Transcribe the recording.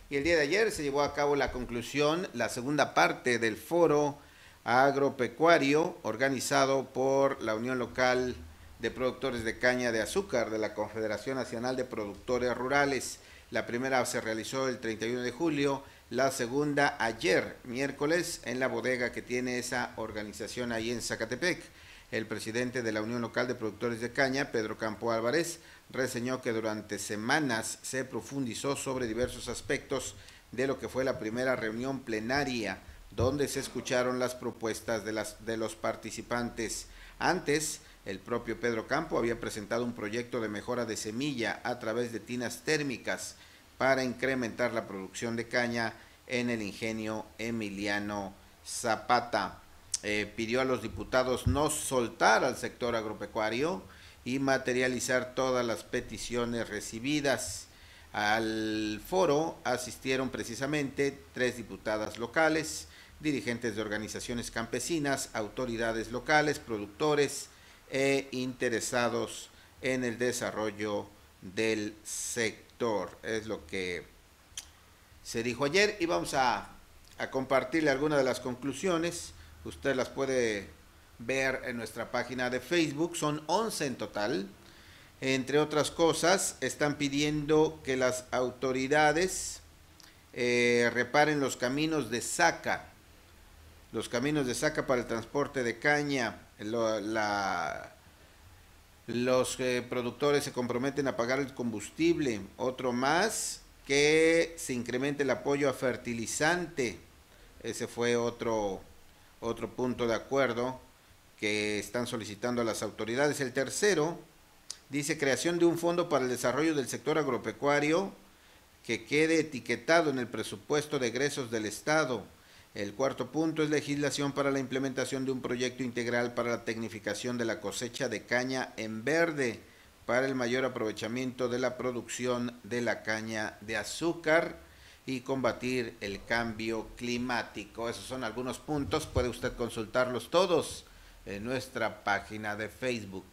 Y el día de ayer se llevó a cabo la conclusión, la segunda parte del foro agropecuario organizado por la Unión Local de Productores de Caña de Azúcar de la Confederación Nacional de Productores Rurales. La primera se realizó el 31 de julio, la segunda ayer, miércoles, en la bodega que tiene esa organización ahí en Zacatepec. El presidente de la Unión Local de Productores de Caña, Pedro Campo Álvarez, reseñó que durante semanas se profundizó sobre diversos aspectos de lo que fue la primera reunión plenaria, donde se escucharon las propuestas de los participantes. Antes, el propio Pedro Campo había presentado un proyecto de mejora de semilla a través de tinas térmicas para incrementar la producción de caña en el ingenio Emiliano Zapata. Pidió a los diputados no soltar al sector agropecuario y materializar todas las peticiones recibidas. Al foro asistieron precisamente 3 diputadas locales, dirigentes de organizaciones campesinas, autoridades locales, productores e interesados en el desarrollo del sector. Es lo que se dijo ayer y vamos a compartirle algunas de las conclusiones. Usted las puede ver en nuestra página de Facebook, son 11 en total. Entre otras cosas, están pidiendo que las autoridades reparen los caminos de saca para el transporte de caña. Los productores se comprometen a pagar el combustible. Otro más, que se incremente el apoyo a fertilizante. Ese fue otro punto de acuerdo que están solicitando a las autoridades. El tercero dice creación de un fondo para el desarrollo del sector agropecuario que quede etiquetado en el presupuesto de egresos del Estado. El cuarto punto es legislación para la implementación de un proyecto integral para la tecnificación de la cosecha de caña en verde para el mayor aprovechamiento de la producción de la caña de azúcar y combatir el cambio climático. Esos son algunos puntos, puede usted consultarlos todos en nuestra página de Facebook.